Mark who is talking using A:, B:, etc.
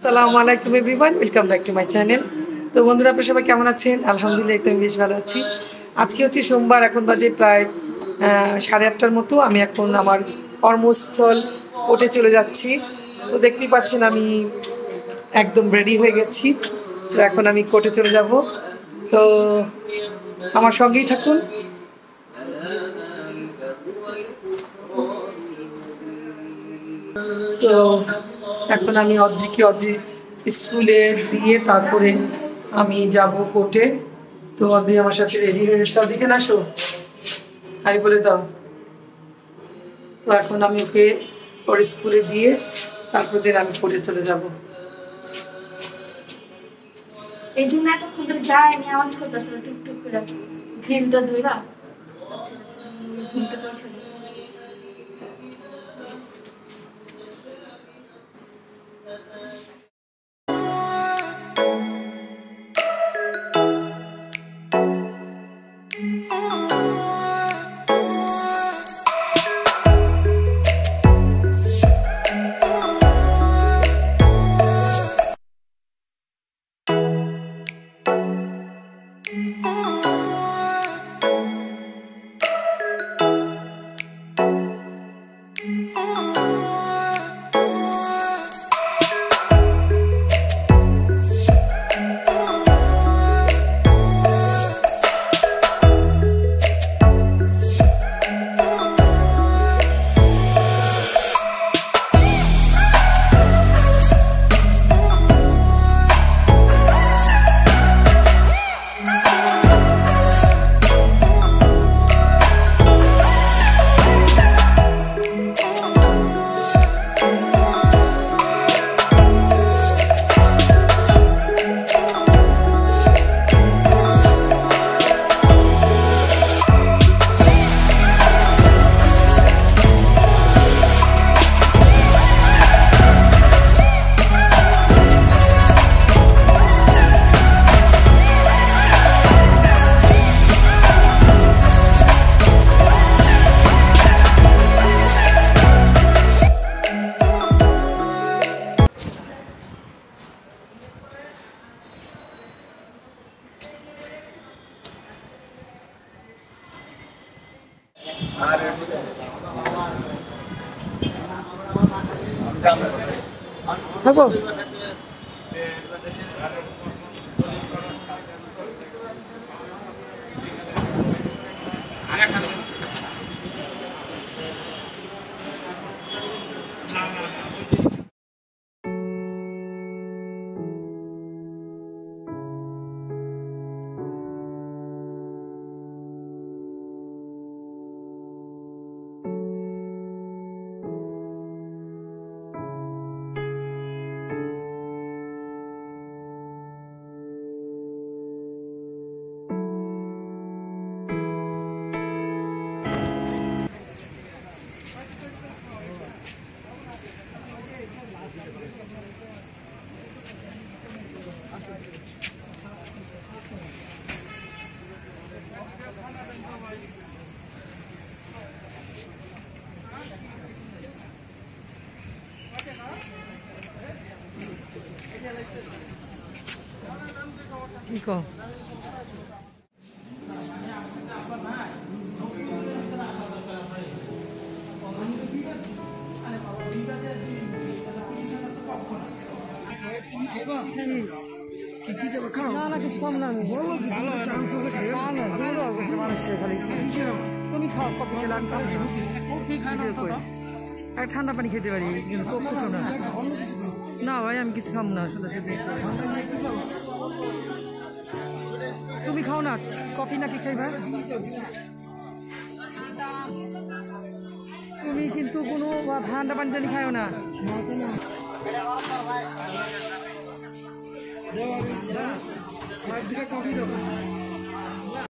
A: আসসালামু আলাইকুম everyone, welcome back to my channel. তো বন্ধুরা, আপনারা সবাই কেমন আছেন? আলহামদুলিল্লাহ, একদম বেশ ভালো আছি। আজকে হচ্ছে সোমবার, এখন বাজে প্রায় 8:30টার মতো। আমি এখন আমার কর্মস্থল কোর্টে চলে যাচ্ছি। তো দেখতেই পাচ্ছেন আমি একদম রেডি হয়ে গেছি। তো এখন আমি কোর্টে চলে যাব। তো আমার সঙ্গেই থাকুন। তো এখন আমি অদ্রি স্কুলে দিয়ে তারপরে আমি যাব কোর্টে। তো অদ্রি আমার সাথে রেডি হয়ে এসে ওদিকে না শো আমি বলে দাও। তো এখন আমি ওকে ওর স্কুলে দিয়ে তারপরে আমি কোর্টে চলে যাব।
B: এই জন্য এতক্ষণ ধরে যায়নি, আওয়াজ করতেছিল টুকটুক করে গ্রিলটা ধইরা ঘুমতে পৌঁছে গেছে।
A: থাকো। কি কো? তুমি খাও কফি ঠান্ডা পানি খেতে পারি, কিন্তু না ভাই আমি কিছু খাবো না। তুমি খাও না কফি নাকি খাইবা? তুমি কিন্তু কোনো ঠান্ডা পানি টানি খাও না।
C: কফি দাও।